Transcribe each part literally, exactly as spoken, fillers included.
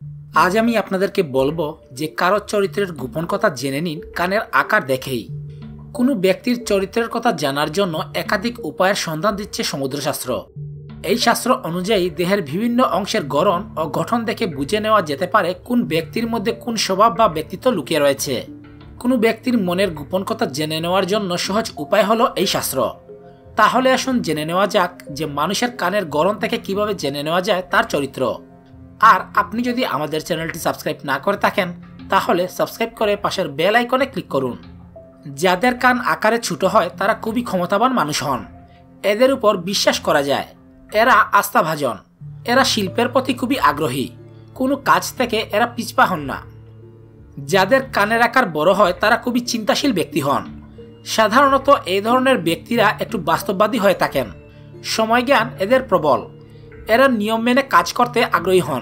আজ আমি আপনাদেরকে বলবো যে কারো চরিত্রের গোপন কথা জেনে নিন কানের আকার দেখেই। কোনো ব্যক্তির চরিত্রের কথা জানার জন্য একাধিক উপায়ের সন্ধান দিচ্ছে সমুদ্রশাস্ত্র। এই শাস্ত্র অনুযায়ী দেহের বিভিন্ন অংশের গড়ন ও গঠন দেখে বুঝে নেওয়া যেতে পারে কোন ব্যক্তির মধ্যে কোন স্বভাব বা ব্যক্তিত্ব লুকিয়ে রয়েছে। কোনো ব্যক্তির মনের গোপন কথা জেনে নেওয়ার জন্য সহজ উপায় হলো এই শাস্ত্র। তাহলে আসুন জেনে নেওয়া যাক যে মানুষের কানের গড়ন থেকে কিভাবে জেনে নেওয়া যায় তার চরিত্র। আর আপনি যদি আমাদের চ্যানেলটি সাবস্ক্রাইব না করে থাকেন তাহলে সাবস্ক্রাইব করে পাশের বেল আইকনে ক্লিক করুন। যাদের কান আকারে ছোট হয় তারা খুবই ক্ষমতাবান মানুষ হন। এদের উপর বিশ্বাস করা যায়। এরা আস্থাভাজন। এরা শিল্পের প্রতি খুবই আগ্রহী। কোনো কাজ থেকে এরা পিছপা হন না। যাদের কানের আকার বড় হয় তারা খুবই চিন্তাশীল ব্যক্তি হন। সাধারণত এই ধরনের ব্যক্তিরা একটু বাস্তববাদী হয়ে থাকেন। সময়জ্ঞান এদের প্রবল। এরা নিয়ম মেনে কাজ করতে আগ্রহী হন।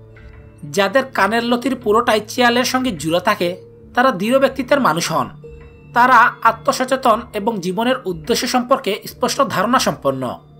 যাদের কানের লতির পুরোটাই চেয়ালের সঙ্গে জুড়ে থাকে তারা দৃঢ় ব্যক্তিত্বের মানুষ হন। তারা আত্মসচেতন এবং জীবনের উদ্দেশ্য সম্পর্কে স্পষ্ট ধারণা সম্পন্ন।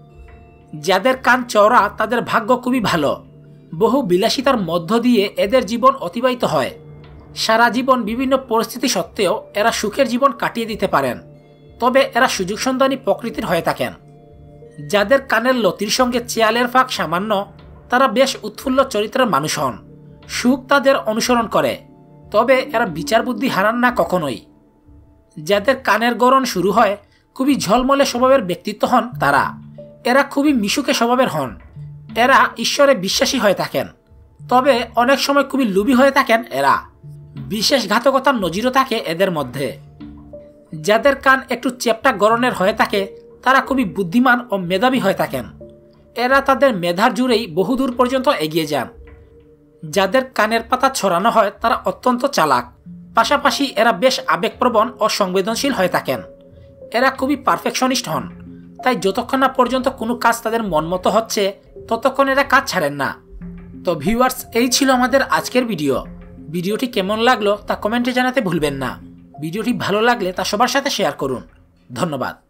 যাদের কান চওড়া তাদের ভাগ্য খুবই ভালো। বহু বিলাসিতার মধ্য দিয়ে এদের জীবন অতিবাহিত হয়। সারা জীবন বিভিন্ন পরিস্থিতি সত্ত্বেও এরা সুখের জীবন কাটিয়ে দিতে পারেন। তবে এরা সুযোগ সন্ধানী প্রকৃতির হয়ে থাকেন। যাদের কানের লতির সঙ্গে চেয়ালের ফাঁক সামান্য তারা বেশ উৎফুল্ল চরিত্রের মানুষ হন। সুখ তাদের অনুসরণ করে। তবে এরা বিচার বুদ্ধি হারান না কখনোই। যাদের কানের গড়ন শুরু হয় খুবই ঝলমলে স্বভাবের ব্যক্তিত্ব হন তারা। এরা খুবই মিশুকে স্বভাবের হন। এরা ঈশ্বরে বিশ্বাসী হয়ে থাকেন। তবে অনেক সময় খুবই লোভী হয়ে থাকেন এরা। বিশ্বাসঘাতকতার নজিরও থাকে এদের মধ্যে। যাদের কান একটু চ্যাপ্টা গড়নের হয়ে থাকে তারা খুবই বুদ্ধিমান ও মেধাবী হয়ে থাকেন। এরা তাদের মেধার জুড়েই বহুদূর পর্যন্ত এগিয়ে যান। যাদের কানের পাতা ছড়ানো হয় তারা অত্যন্ত চালাক। পাশাপাশি এরা বেশ আবেগপ্রবণ ও সংবেদনশীল হয়ে থাকেন। এরা খুবই পারফেকশনিস্ট হন। তাই যতক্ষণ না পর্যন্ত কোনো কাজ তাদের মন মতো হচ্ছে ততক্ষণ এরা কাজ ছাড়েন না। তো ভিউয়ার্স, এই ছিল আমাদের আজকের ভিডিও। ভিডিওটি কেমন লাগলো তা কমেন্টে জানাতে ভুলবেন না। ভিডিওটি ভালো লাগলে তা সবার সাথে শেয়ার করুন। ধন্যবাদ।